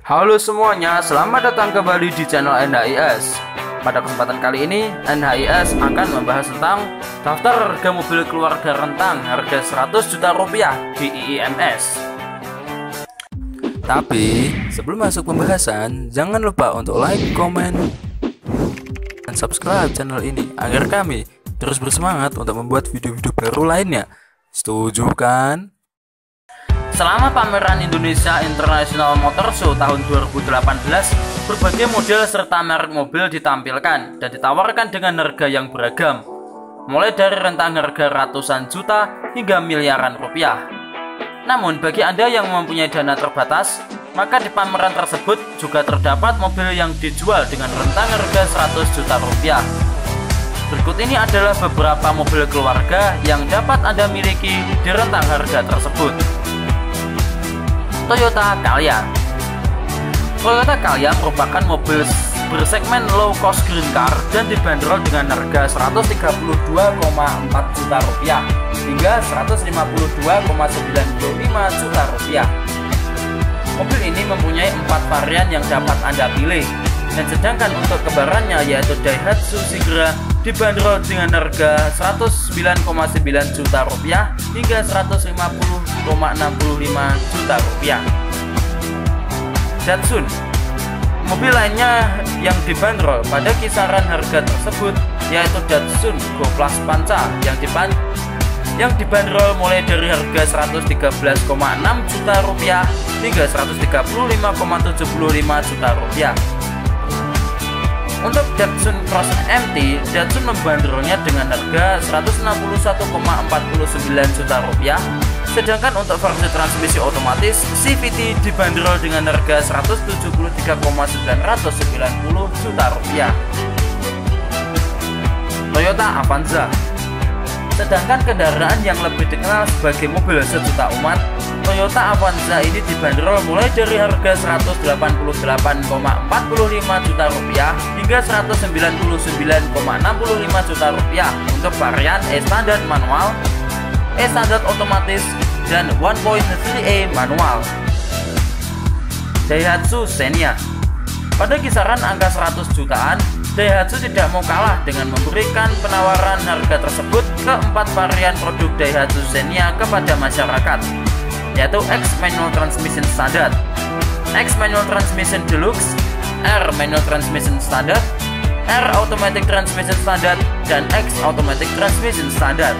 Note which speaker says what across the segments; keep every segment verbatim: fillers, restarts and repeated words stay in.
Speaker 1: Halo semuanya, selamat datang kembali di channel N H I S. Pada kesempatan kali ini, N H I S akan membahas tentang daftar harga mobil keluarga rentang harga seratus juta rupiah di I I M S. Tapi, sebelum masuk pembahasan, jangan lupa untuk like, komen, dan subscribe channel ini agar kami terus bersemangat untuk membuat video-video baru lainnya. Setuju kan? Selama pameran Indonesia International Motor Show tahun dua ribu delapan belas, berbagai model serta merek mobil ditampilkan dan ditawarkan dengan harga yang beragam, mulai dari rentang harga ratusan juta hingga miliaran rupiah. Namun bagi Anda yang mempunyai dana terbatas, maka di pameran tersebut juga terdapat mobil yang dijual dengan rentang harga seratus juta rupiah. Berikut ini adalah beberapa mobil keluarga yang dapat Anda miliki di rentang harga tersebut. Toyota Calya. Toyota Calya merupakan mobil bersegmen low cost green car dan dibanderol dengan harga seratus tiga puluh dua koma empat juta rupiah hingga seratus lima puluh dua koma sembilan lima juta rupiah. Mobil ini mempunyai empat varian yang dapat Anda pilih, dan sedangkan untuk kebarannya yaitu Daihatsu Sigra dibanderol dengan harga seratus sembilan koma sembilan juta rupiah hingga seratus lima puluh koma enam lima juta rupiah. Datsun. Mobil lainnya yang dibanderol pada kisaran harga tersebut yaitu Datsun Go Plus Panca yang diban yang dibanderol mulai dari harga seratus tiga belas koma enam juta rupiah hingga seratus tiga puluh lima koma tujuh lima juta rupiah. Untuk Datsun Cross M T, Datsun membanderolnya dengan harga seratus enam puluh satu koma empat sembilan juta rupiah. Sedangkan untuk versi transmisi otomatis, C V T dibanderol dengan harga seratus tujuh puluh tiga koma sembilan sembilan nol juta rupiah. Toyota Avanza. Sedangkan kendaraan yang lebih dikenal sebagai mobil sejuta umat, Toyota Avanza ini dibanderol mulai dari harga seratus delapan puluh delapan koma empat lima juta rupiah hingga seratus sembilan puluh sembilan koma enam lima juta rupiah untuk varian E-Standard manual, E-Standard otomatis, dan satu koma tiga A manual. Daihatsu Xenia. Pada kisaran angka seratus jutaan, Daihatsu tidak mau kalah dengan memberikan penawaran harga tersebut ke empat varian produk Daihatsu Xenia kepada masyarakat, yaitu X Manual Transmission Standard, X Manual Transmission Deluxe, R Manual Transmission Standard, R Automatic Transmission Standard, dan X Automatic Transmission Standard.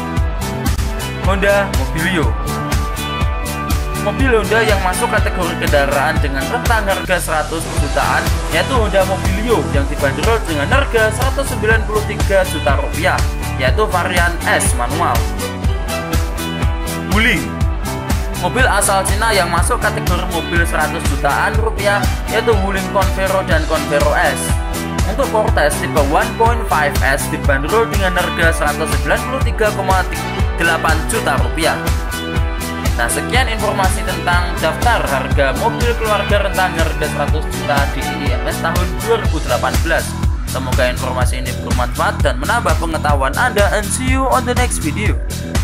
Speaker 1: Honda Mobilio. Mobil Honda yang masuk kategori kendaraan dengan rentang harga seratus jutaan yaitu Honda Mobilio yang dibanderol dengan harga seratus sembilan puluh tiga juta rupiah, yaitu varian S manual. Wuling. Mobil asal Cina yang masuk kategori mobil seratus jutaan rupiah yaitu Wuling Convero dan Convero S. Untuk Cortez tipe satu koma lima S dibanderol dengan harga seratus sembilan puluh tiga koma delapan juta rupiah. Nah, sekian informasi tentang daftar harga mobil keluarga rentang harga seratus juta di I I M S tahun dua ribu delapan belas. Semoga informasi ini bermanfaat dan menambah pengetahuan Anda, and see you on the next video.